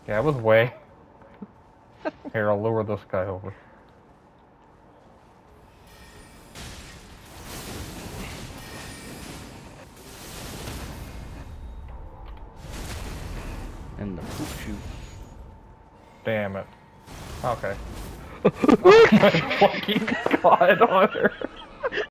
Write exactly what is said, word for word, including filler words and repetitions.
Yeah, it was way. Here, I'll lure this guy over. And the poop shoot. Damn it. Okay. Oh my fucking god, Hunter.